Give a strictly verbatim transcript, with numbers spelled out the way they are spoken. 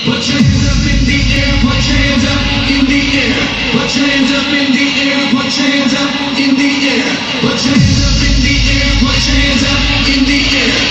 Put your hands up in the air, put your hands up in the air. Put your hands up in the air, put your hands up in the air. Put your hands up in the air, put your hands up in the air.